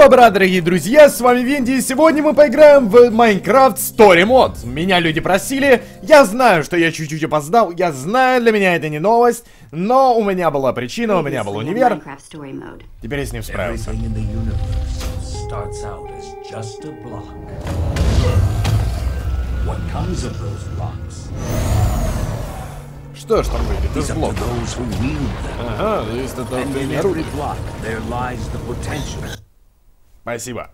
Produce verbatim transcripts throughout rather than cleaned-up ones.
Бобра, дорогие друзья, с вами Винди, и сегодня мы поиграем в Minecraft Story Mode. Меня люди просили, я знаю, что я чуть-чуть опоздал, я знаю, для меня это не новость, но у меня была причина, у меня был универ. Теперь я с ним справился. Что ж там выйдет из блока? Ага, зависит от того, кто ими рулит. Спасибо.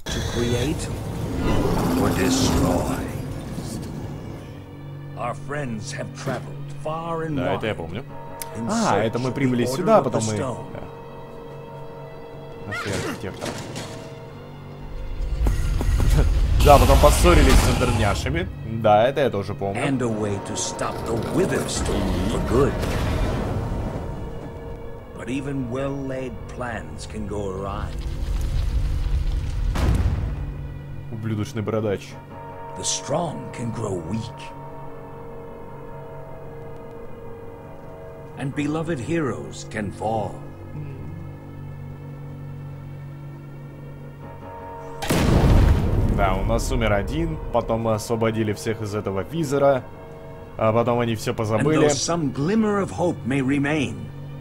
Да, это я помню. А, это мы прибыли сюда, потом мы... Да. Нашли архитектора. Да, потом поссорились с интерняшами. Да, это я тоже помню. Ублюдочный бородач. The strong can grow weak. And beloved heroes can fall. Да, у нас умер один, потом мы освободили всех из этого визора, а потом они все позабыли. And though some glimmer of hope may remain,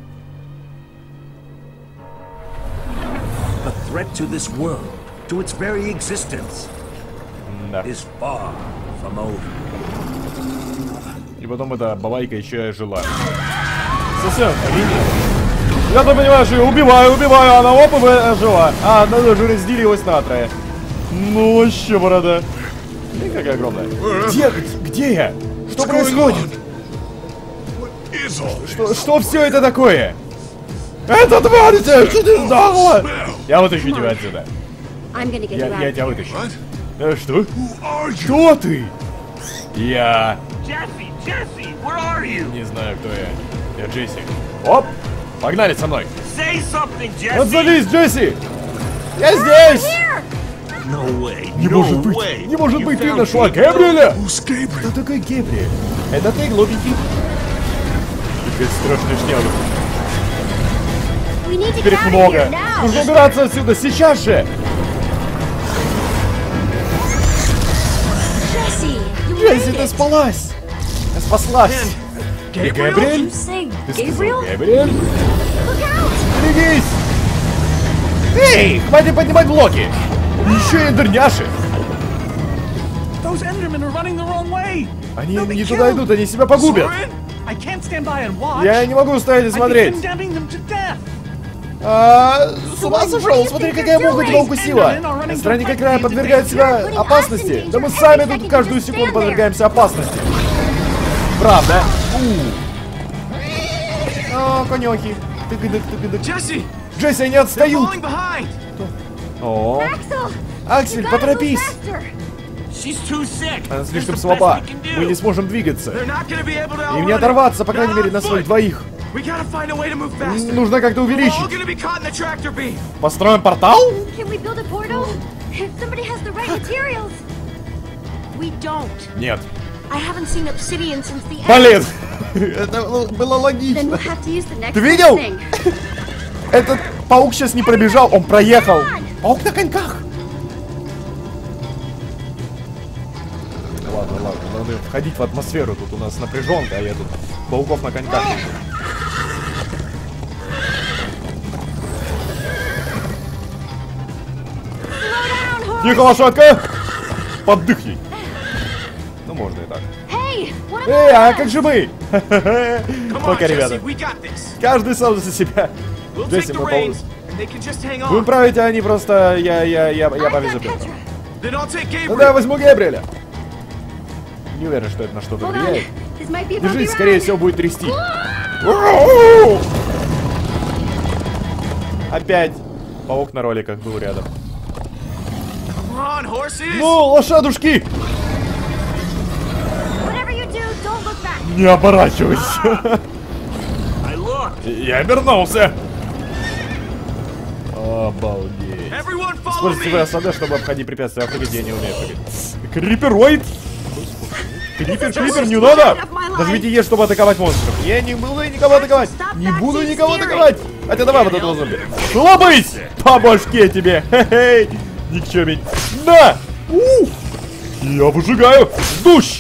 the threat to this world, to its very existence, да. is far from over. И потом эта балайка еще и жила. Совсем, линия. Я-то понимаю, что я убиваю, убиваю, она оп, и жила. А, надо же разделилась на трое. Ну вообще, борода. Смотри, какая огромная. Где, где я? Что происходит? Что, что все это такое? Это тварь, что ты сдохла? Я вытащу тебя отсюда. Я, я тебя вытащу. Э, что? Кто ты? Я... Не знаю, кто я. Я Джесси. Оп! Погнали со мной. Отзовись, Джесси! Я здесь! Не может быть! Не может быть, ты нашла Гэбриэля! Кто такой Гэбриэль? Это ты, глупенький? Какая страшная шняга. Теперь их много. Нужно убираться отсюда сейчас же! Джесси, ты спалась! Я спаслась! Ты Гэбриэль? Ты сказал Гэбриэль? Берегись! Эй, хватит поднимать блоки! Еще и дырняши! Они не туда идут, они себя погубят! Я не могу стоять и смотреть! А, с ума сошел! Смотри, какая муха тебя укусила! Странники края подвергают себя опасности! Да мы сами тут каждую секунду подвергаемся опасности! Правда? О, конёхи! Джесси! Джесси, они отстают! О, Аксель, поторопись! Она слишком слаба. Мы не сможем двигаться. Им не оторваться, по крайней мере, на своих двоих. Нужно как-то увеличить. Построим портал? Нет. Блин! Это было логично. Ты видел? Этот паук сейчас не пробежал, он проехал. Паук на коньках. Ладно, ладно, надо входить в атмосферу. Тут у нас напряженка, а я тут пауков на коньках. Тихо, лошадка! Поддыхни. Ну, можно и так. Эй, а как же мы? Пока, ребята. Каждый сам за себя. Джесси, мы полностью. Вы правите, они просто... Я, я, я, я повезу. Ну да, возьму Гэбриэля. Не уверен, что это на что-то влияет. Держись, скорее всего, будет трясти. Опять. Паук на роликах был рядом. Ну, лошадушки! Не оборачивайся. Я обернулся. Обалдеть. Используйте вэ эс а дэ, чтобы обходить препятствия. Обходить я не умею ходить. Крипероид! Крипер, крипер, не надо! Нажмите Е, чтобы атаковать монстров. Я не буду никого атаковать. Не буду никого атаковать. Хотя давай вот этого зомби. Лобысь! По башке тебе! Хе-хей! Никчемень. Да! Ух! Я выжигаю! Душ!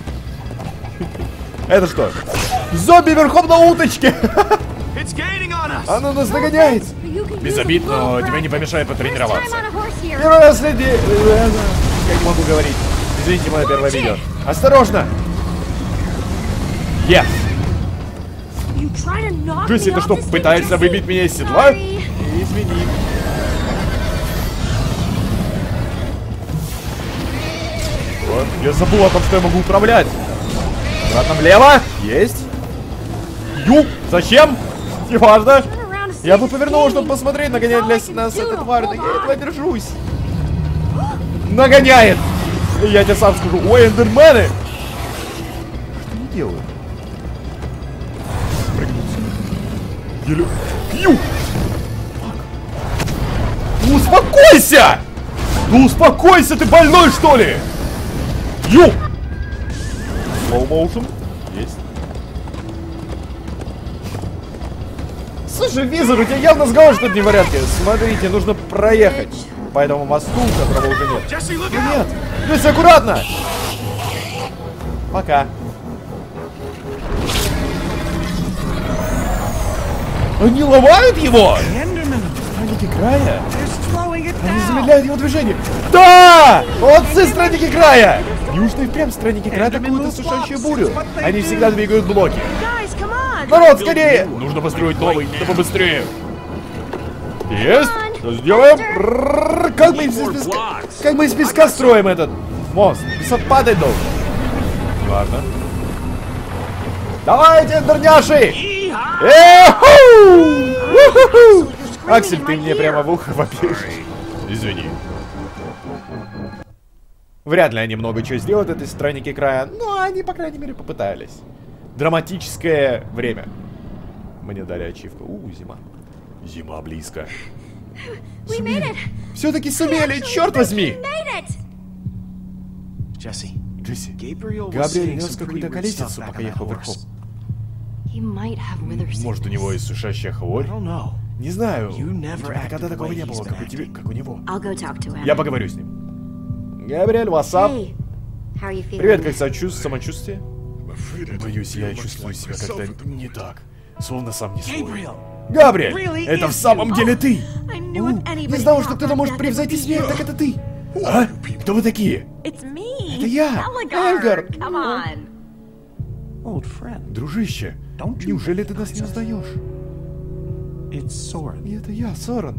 Это что? Зомби верхом на уточке! Оно нас догоняет! Без обид, но тебе не помешает потренироваться. Первый раз среди... Я не могу говорить. Извините, мое первое видео. Осторожно! Yes! Джесси, ты что, пытаешься выбить меня из седла? Извини. Вот, я забыл о том, что я могу управлять. Обратно влево. Есть. Ю, зачем? Неважно. Я бы повернул, чтобы посмотреть, нагоняет для нас эта тварь, но я этого держусь. Нагоняет! Я тебе сам скажу, ой, эндермены! Что они делают? Еле... Ю! Ну успокойся! Ну успокойся, ты больной, что ли? Ю! Slow motion. Есть. Слушай, Визор, у тебя явно сговор, что-то не в порядке. Смотрите, нужно проехать по этому мосту, которого уже нет. Ну, нет. Джесси, аккуратно! Пока. Они ломают его! Странники края? Они замедляют его движение. Да! Молодцы, странники края! Неужто и впрямь странники края атакуют осушающую бурю? Они всегда двигают блоки. Народ, скорее! Нужно построить новый, да побыстрее. Есть! Что сделаем? Как мы из песка, как мы из песка строим этот мост? Песок падать должен. Ладно. Давайте, дурняши! Эху! Аксель, ты мне прямо в ухо вопишь. Извини. Вряд ли они много чего сделают, эти странники края, но они, по крайней мере, попытались. Драматическое время. Мне дали ачивку. У, зима. Зима близко. Все-таки сумели, черт возьми! Джесси, Габриэль нес какую-то колесицу, пока ехал верхом. Может, у него иссушающая хворь? Не знаю. У тебя никогда такого не было, как у тебя, как у него. Я поговорю с ним. Габриэль, вассап. Привет, как самочувствие? Боюсь, я чувствую себя как-то не так. Словно сам не свой. Габриэль, это в самом деле ты! Не знал, что кто-то может превзойти смерть, так это ты! А? Кто вы такие? Это я, Эльгар! Дружище, неужели ты нас не узнаешь? Это я, Сорен.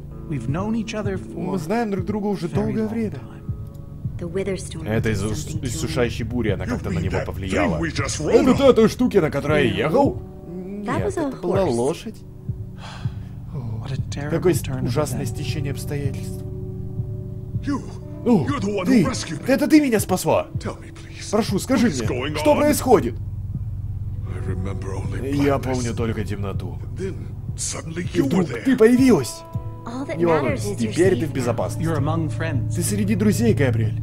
Мы знаем друг друга уже долгое время. Это из-за иссушающей бури, она как-то на него повлияла. Это той штуки, на которой я ехал? Нет, это была лошадь. О, какое ужасное стечение обстоятельств. О, ты! Это ты меня спасла! Прошу, скажи мне, что происходит? Я помню только темноту. И вдруг ты появилась! Не волнуйся, теперь ты в безопасности. Ты среди друзей, Габриэль.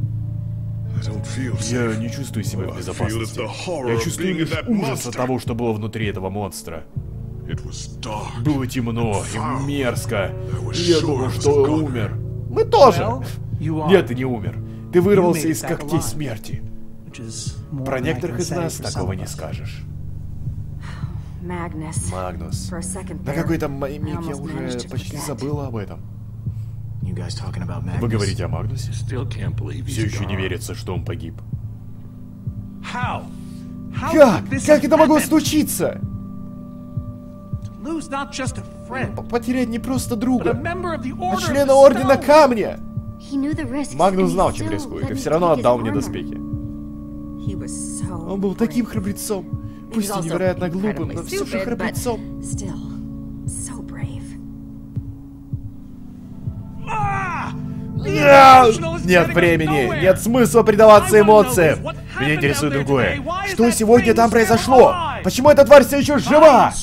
Я не чувствую себя в безопасности. Я чувствую лишь ужас от того, что было внутри этого монстра. Было темно и мерзко. Я думал, что умер. Мы тоже. Нет, ты не умер. Ты вырвался из когтей смерти. Про некоторых из нас такого не скажешь. Магнус. На какой-то миг я уже почти забыла об этом. Вы говорите о Магнусе? Все еще не верится, что он погиб. Как? Как это могло случиться? Потерять не просто друга, а члена Ордена Камня. Магнус знал, чем рискует, и все равно отдал мне доспехи. Он был таким храбрецом. Пусть и невероятно глупым, но все же храбрецом. Нет времени, нет смысла предаваться эмоциям. Меня интересует другое. Что сегодня там произошло? Почему эта тварь все еще жива?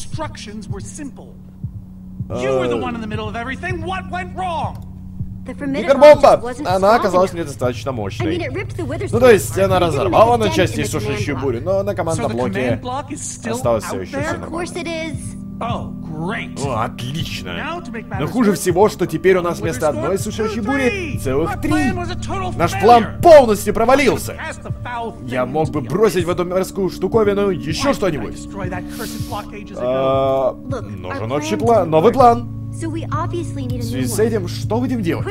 Гипербомба! Она оказалась недостаточно мощной. Ну то есть она разорвала на части иссушающую бурю, но на командном блоке осталось все еще все нормально. О, отлично. Но хуже всего, что теперь у нас вместо одной сушащей бури целых три. Наш план полностью провалился. Я мог бы бросить в эту мерзкую штуковину еще что-нибудь. А, нужен общий план, новый план. В связи с этим, что будем делать?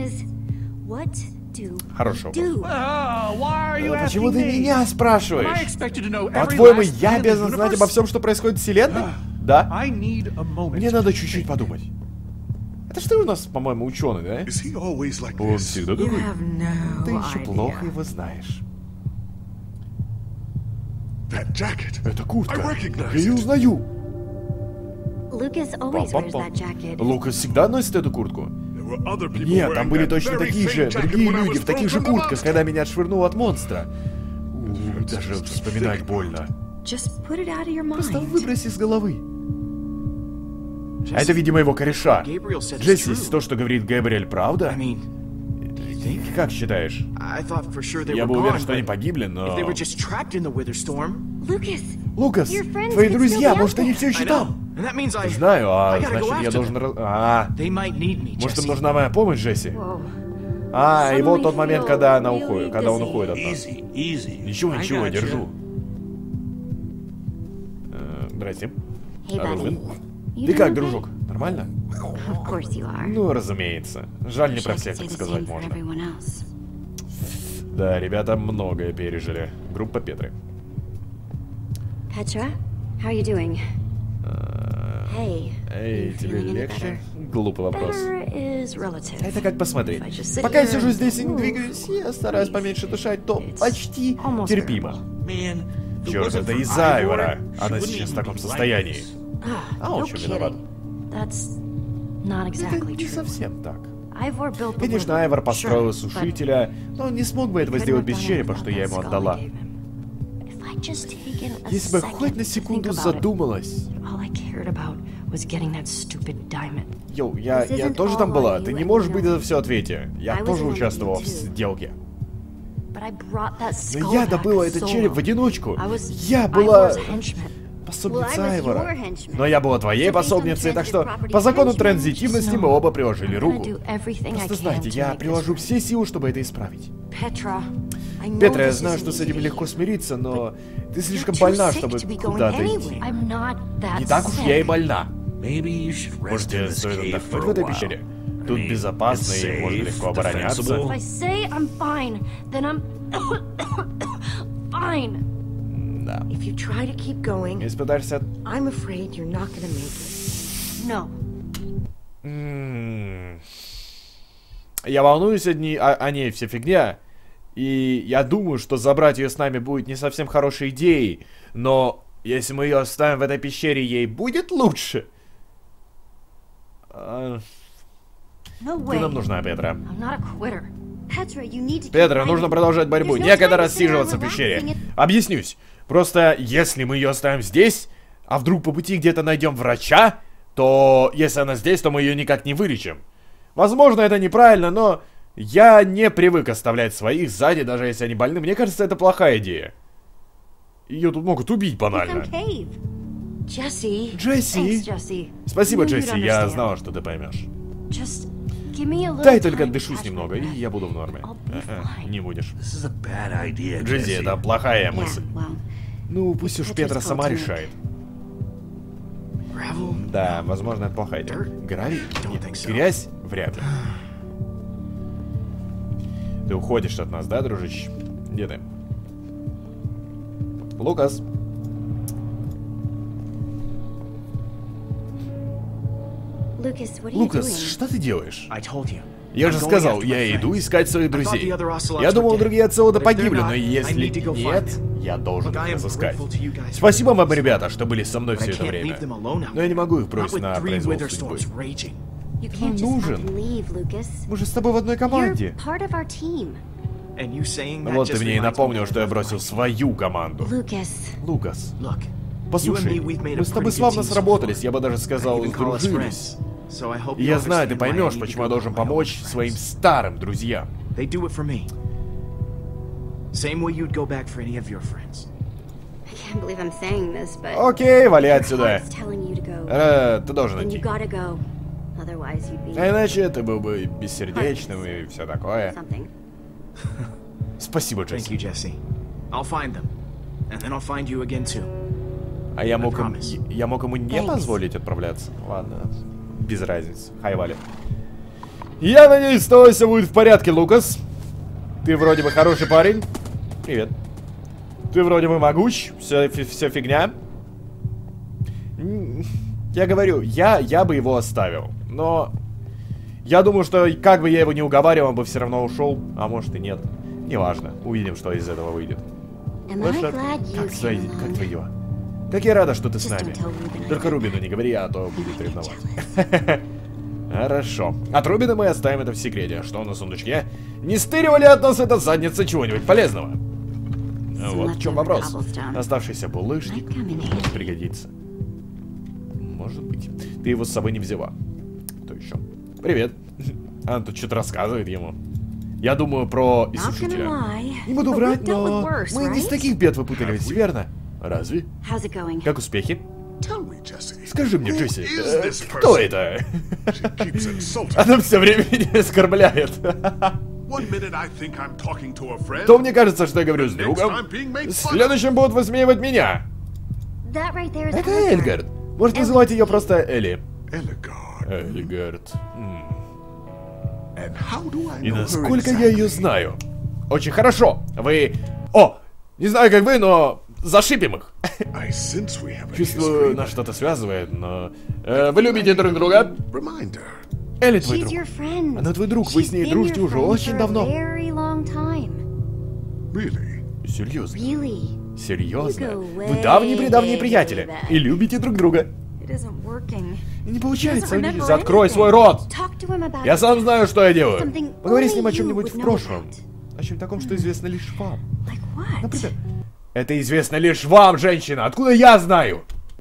Хорошо. Почему ты меня спрашиваешь? По-твоему, я обязан знать обо всем, что происходит в вселенной? Да? Мне надо чуть-чуть подумать. Это что у нас, по-моему, ученый, да? Он всегда такой. Ты еще плохо его знаешь. Это куртка. Я ее узнаю. Лукас всегда носит эту куртку. Нет, там были точно такие же, другие люди в таких же куртках, когда меня отшвырнуло от монстра. У, даже вспоминать больно. Просто выброси из головы. А это, видимо, его кореша. Джесси, то, что говорит Гэбриэль, правда? Ты как считаешь? Я был уверен, что они погибли, но... Лукас, твои друзья, может, они все еще там? Знаю, а значит, я должен... А, может, им нужна моя помощь, Джесси? А, и вот тот момент, когда она уходит, когда он уходит от нас. Ничего, ничего, держу. Здрасте. Рубин. Ты как, дружок? Нормально? Ну, разумеется. Жаль, не про всех так сказать можно. Да, ребята многое пережили. Группа Петры. Petra, how are you doing? Эй, hey, тебе легче? Глупый вопрос. Это как посмотреть. Пока я сижу здесь и не двигаюсь, я стараюсь поменьше дышать, то почти терпимо. Черт, это из-за Айвора. Она сейчас в таком состоянии. А он что виноват? Это не совсем так. Конечно, Айвор построил сушителя, но он не смог бы этого сделать без черепа, что я ему отдала. Если бы хоть на секунду задумалась. Йоу, я, я тоже там была. Ты не можешь быть за все ответе. Я тоже участвовала в сделке. Но я добыла этот череп в одиночку. Я была пособницей Айвора. Но я была твоей пособницей, так что по закону транзитивности мы оба приложили руку. Просто знайте, я приложу все силы, чтобы это исправить. Петра, я знаю, что с этим легко смириться, но ты слишком больна, чтобы куда-то идти. Не так уж я и больна. Может, тебе стоит отдохнуть в этой пещере? Тут безопасно и можно легко обороняться. Да. Если пытаешься... Я волнуюсь о ней, о, о ней вся фигня. И я думаю, что забрать ее с нами будет не совсем хорошей идеей. Но если мы ее оставим в этой пещере, ей будет лучше. А... Ты нам нужна, Петра. Петра, нужно продолжать борьбу. Некогда рассиживаться в пещере. Объяснюсь. Просто если мы ее оставим здесь, а вдруг по пути где-то найдем врача, то если она здесь, то мы ее никак не вылечим. Возможно, это неправильно, но я не привык оставлять своих сзади, даже если они больны. Мне кажется, это плохая идея. Ее тут могут убить банально. Джесси. Спасибо, Джесси, я знала, что ты поймешь. Дай только отдышусь немного, и я буду в норме. А-а, не будешь. Джесси, это плохая мысль. Ну, пусть уж Петра сама решает. Да, возможно, это плохая идея. Гравий? Нет. Грязь? Вряд ли. Ты уходишь от нас, да, дружище? Где ты? Лукас. Лукас, что ты делаешь? Я же сказал, я иду искать своих друзей. Я думал, другие оцелоты погибли, но если нет, я должен их разыскать. Спасибо вам, ребята, что были со мной все это время. Но я не могу их бросить на произвол судьбы. Ты нужен. Мы же с тобой в одной команде. Вот ты мне и напомнил, что я бросил свою команду. Лукас. Послушай, мы с тобой славно сработались, я бы даже сказал, сдружились. И я знаю, ты поймешь, почему я должен помочь своим старым друзьям. Окей, вали отсюда. Э, ты должен идти. А иначе ты был бы бессердечным и все такое. Спасибо, Джесси. А я мог, им, я мог ему не позволить отправляться? Ладно, без разницы. Хай, Вали. Я надеюсь, с тобой все будет в порядке, Лукас. Ты вроде бы хороший парень. Привет. Ты вроде бы могуч. Все, все фигня. Я говорю, я, я бы его оставил. Но я думаю, что как бы я его не уговаривал, он бы все равно ушел. А может и нет. Неважно. Увидим, что из этого выйдет. Лучше, как, твои, как твое? Как я рада, что ты с нами. Только Рубину не говори, а то будет ревновать. Хорошо. От Рубина мы оставим это в секрете. Что на сундучке? Не стыривали от нас эта задница чего-нибудь полезного? Вот в чем вопрос. Оставшийся булыжник может пригодиться. Может быть. Ты его с собой не взяла. Кто еще? Привет. Она тут что-то рассказывает ему. Я думаю про иссушителя. Не буду врать, но мы не с таких бед выпутались, верно? Разве? Как успехи? Скажи мне, Джесси, э, кто это? Она все время меня оскорбляет. То мне кажется, что я говорю с другом. Следующим будут высмеивать меня. Это Эльгард. Может называть ее просто Элли. Эльгард. И насколько я ее знаю? Очень хорошо. Вы... О, не знаю, как вы, но зашибем их. Чувствую, нас что-то связывает, но... Э, вы любите друг друга? Элли твой друг. Она твой друг, вы с ней дружите уже очень давно. Серьезно? Серьезно? Вы давние-предавние приятели и любите друг друга. Не получается у них. Закрой свой рот! Я сам знаю, что я делаю. Поговори с ним о чем-нибудь в прошлом. О чем таком, что известно лишь вам. Например, это известно лишь вам, женщина. Откуда я знаю?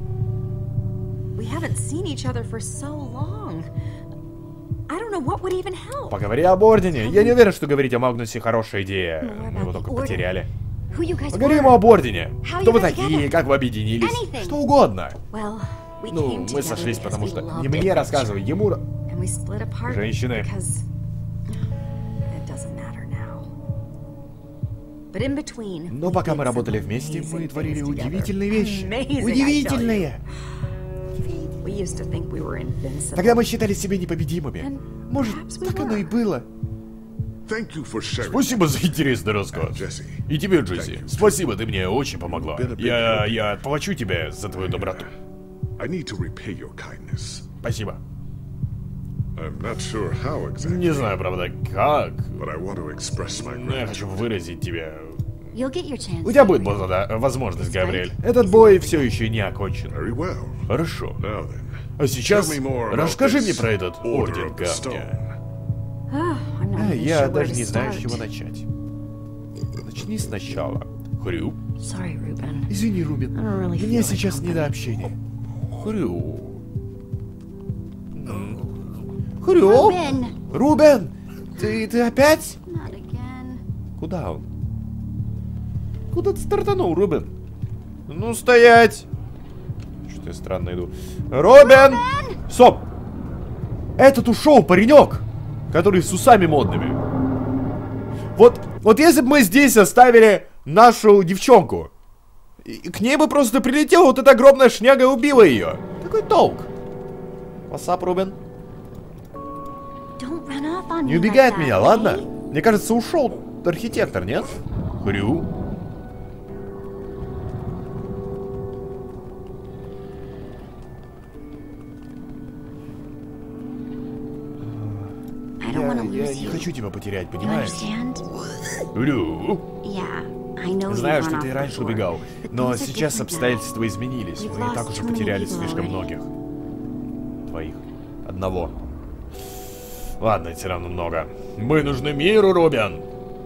Поговори об Ордене. Я не уверен, что говорить о Магнусе хорошая идея. Мы его только потеряли. Поговори ему об Ордене. Кто вы такие, как вы объединились? Что угодно. Ну, мы сошлись, потому что не мне рассказывай, ему... Женщины. Но пока мы работали вместе, мы творили удивительные вещи. Удивительные! Тогда мы считали себя непобедимыми. Может, так оно и было. Спасибо за интересный рассказ. И тебе, Джесси. Спасибо, ты мне очень помогла. Я, я отплачу тебе за твою доброту. Спасибо. Не знаю, правда, как. Но я хочу выразить тебе. У тебя будет возможность, Габриэль. Этот бой все еще не окончен. Хорошо. А сейчас расскажи мне про этот Орден Камня. Я даже не знаю, с чего начать. Начни сначала. Хрю. Извини, Рубин. Мне сейчас не до общения. Хрю. Хрю. Рубен! Ты, ты опять? Куда он? Куда ты стартанул, Рубен? Ну, стоять! Что-то я странно иду. Рубен! Стоп! Этот ушел, паренек! Который с усами модными. Вот, вот если бы мы здесь оставили нашу девчонку, и к ней бы просто прилетела вот эта огромная шняга и убила ее. Какой толк? Васап, Рубен? Не убегай от меня, ладно? Мне кажется, ушел архитектор, нет? Хрю. Я, я не хочу тебя потерять, понимаешь? Хрю. Знаю, что ты и раньше убегал, но сейчас обстоятельства изменились. Мы и так уже потеряли слишком многих. Твоих. Одного. Ладно, все равно много. Мы нужны миру, Рубен.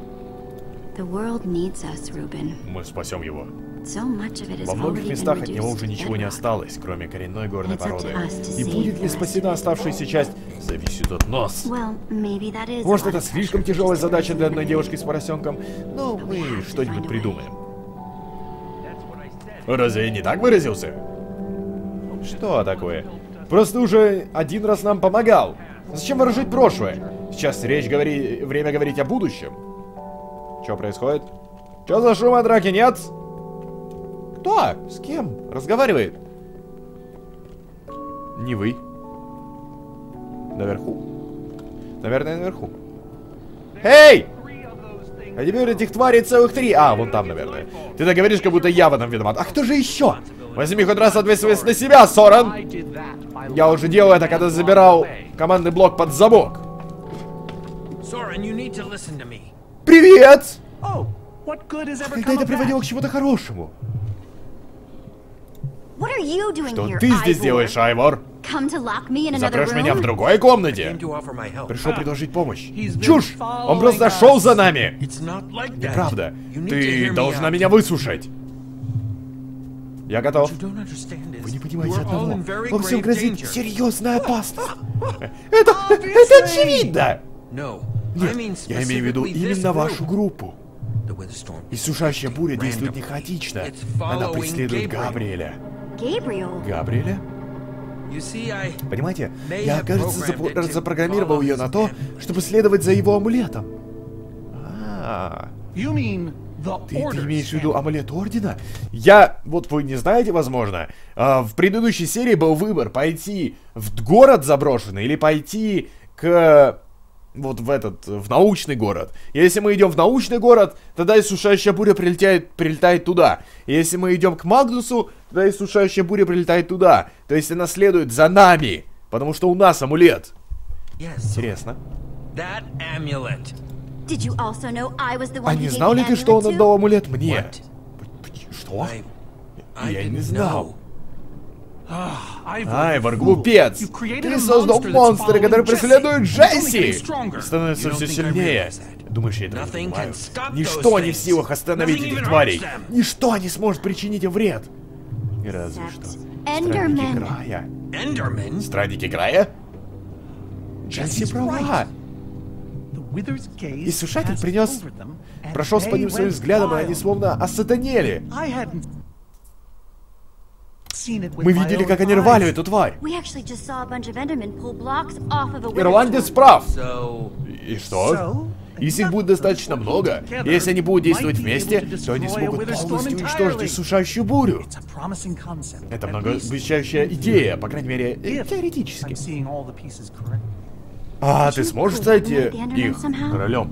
Мы спасем его. Во многих местах от него уже ничего не осталось, кроме коренной горной породы. И будет ли спасена оставшаяся часть, зависит от нас. Может, это слишком тяжелая задача для одной девушки с поросенком, но мы что-нибудь придумаем. Разве я не так выразился? Что такое? Просто уже один раз нам помогал. Зачем вооружить прошлое? Сейчас речь говори... время говорить о будущем. Что происходит? Что за шум от драки, нет? Кто? С кем? Разговаривает? Не вы. Наверху. Наверное, наверху. Эй! А теперь этих тварей целых три. А, вон там, наверное. Ты так говоришь, как будто я в этом виноват. А кто же еще? Возьми хоть раз ответственность на себя, Сорен. Я уже делал это, когда забирал командный блок под замок. Привет! Когда это приводило к чему-то хорошему? Что ты здесь делаешь, Айвор? Запрешь меня в другой комнате? Пришел предложить помощь. Чушь! Он просто шел за нами! Неправда. Ты должна меня выслушать. Я готов. Вы не понимаете одного. Вам всем грозит серьезная опасность. Это... это очевидно! Нет, я имею в виду именно вашу группу. Иссушающая буря действует не хаотично. Она преследует Габриэля. Габриэля? Понимаете, я, кажется, запро запрограммировал ее на то, чтобы следовать за его амулетом. А, ты, ты имеешь в виду амулет Ордена? Я, вот вы не знаете, возможно, а, в предыдущей серии был выбор пойти в город заброшенный или пойти к... вот в этот, в научный город. Если мы идем в научный город, тогда иссушающая буря прилетает, прилетает туда. Если мы идем к Магнусу, тогда иссушающая буря прилетает туда. То есть она следует за нами, потому что у нас амулет. Интересно. А не знал ли ты, что он отдал амулет мне? Что? Я не знал. Айвор, глупец! Ты создал монстра, который преследует Джесси! Становится все сильнее. Думаешь, я это не понимаю? Ничто не в силах остановить этих тварей. Ничто не сможет причинить им вред. И разве что. Странники края. Странники края? Джесси права. Иссушатель принес... Прошел по ним своим взглядом, и они словно осатанели. Мы видели, как они рвали эту тварь. Ирландец прав. И что? Если их будет достаточно много, и если они будут действовать вместе, то они смогут полностью уничтожить иссушающую бурю. Это многообещающая идея, по крайней мере, теоретически. А ты сможешь стать их королем?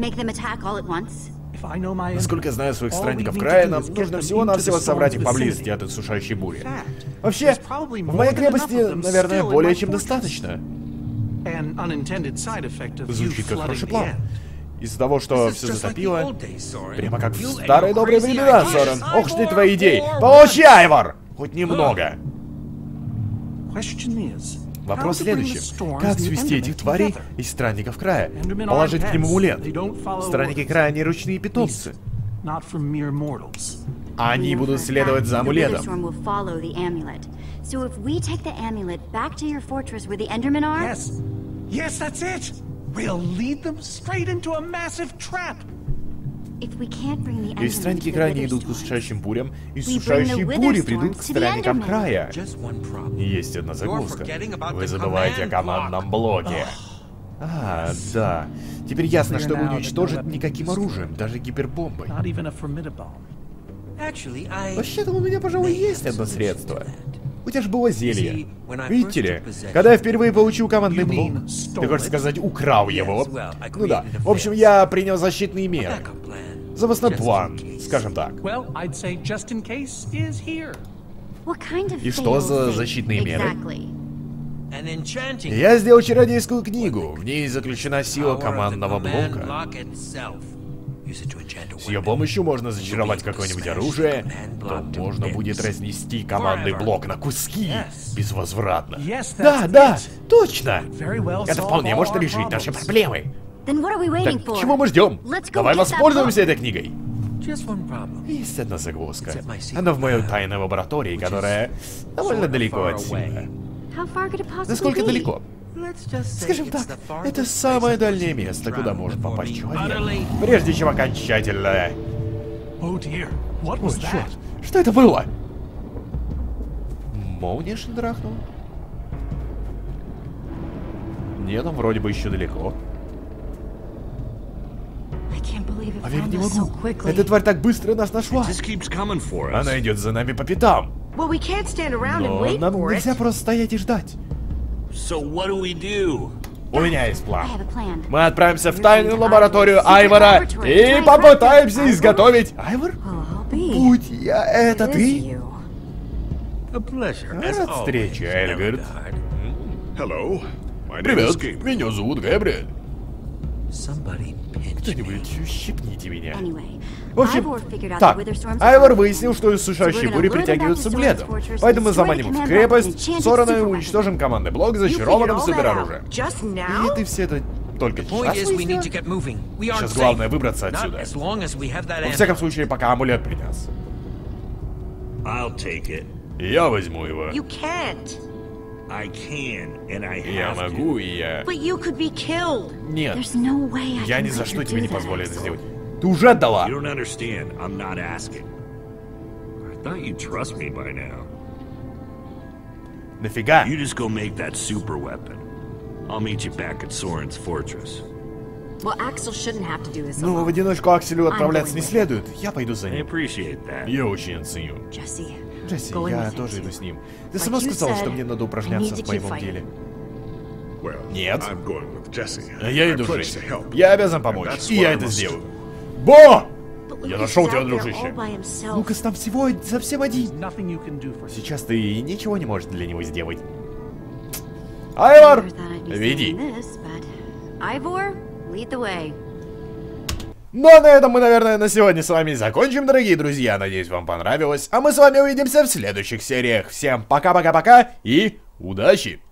Насколько я знаю своих странников края, нам нужно всего-навсего собрать их поблизости от иссушающей бури. Вообще, в моей крепости, наверное, более чем достаточно. Звучит как хороший план. Из-за того, что все затопило, прямо как в старые добрые времена, Сорен. Ох, что твои идеи. Получи, Айвор! Хоть немного. Вопрос следующий. Как свести этих тварей из странников края? Положить к ним амулет. Странники края не ручные питомцы. Они будут следовать за амулетом. Если странники края не идут к иссушающим бурям, иссушающие бури придут к странникам края. Есть одна загвоздка. Вы забываете о командном блоке. А, да. Теперь ясно, что его не уничтожит никаким оружием, даже гипербомбой. Вообще-то у меня, пожалуй, есть одно средство. У тебя же было зелье. Видите ли, когда я впервые получил командный блок, ты хочешь сказать, украл его? Ну да. В общем, я принял защитные меры. Запасной план, скажем так. И что за защитные меры? Я сделал чародейскую книгу. В ней заключена сила командного блока. С ее помощью можно зачаровать какое-нибудь оружие, то можно будет разнести командный блок на куски безвозвратно. Да, да, точно! Это вполне может решить наши проблемы. Так чего мы ждем? Давай воспользуемся этой книгой. Есть одна загвоздка. Она в моей тайной лаборатории, которая довольно далеко отсюда. Насколько далеко? Скажем так, это самое дальнее место, куда может попасть человек, прежде чем окончательно... О, черт, что это было? молния что драхнула? Нет, он вроде бы еще далеко. А я не могу. Эта тварь так быстро нас нашла. Она идет за нами по пятам. Но нам нельзя просто стоять и ждать. У меня есть план. Мы отправимся в тайную лабораторию Айвора и попытаемся изготовить... Айвор? Будь я, это ты? Рад встрече, Эльгард. Привет, меня зовут Габриэль. Кто-нибудь щипните меня. В общем, так, Айвор выяснил, что иссушающие бури притягиваются бледом. Поэтому мы заманим в крепость, Сорана и уничтожим командный блок зачарованным супероружием. И ты все это только сейчас выяснил? Сейчас главное выбраться отсюда. Во всяком случае, пока амулет при нас. Я возьму его. Я могу, и я... Нет, я ни за что тебе не позволю это сделать. Ты уже отдала. Нафига? Ну, в одиночку Акселю отправляться не следует. Я пойду за ним. Я очень ценю. Джесси, я тоже иду с ним. Ты сама сказала, что мне надо упражняться в боевом деле. Нет. Я иду с Джесси. Я обязан помочь, и я это сделаю. Бо! Я нашел тебя, дружище. Лукас там всего совсем один. Сейчас ты ничего не можешь для него сделать. Айвор, веди. Ну а на этом мы, наверное, на сегодня с вами закончим, дорогие друзья. Надеюсь, вам понравилось. А мы с вами увидимся в следующих сериях. Всем пока-пока-пока и удачи!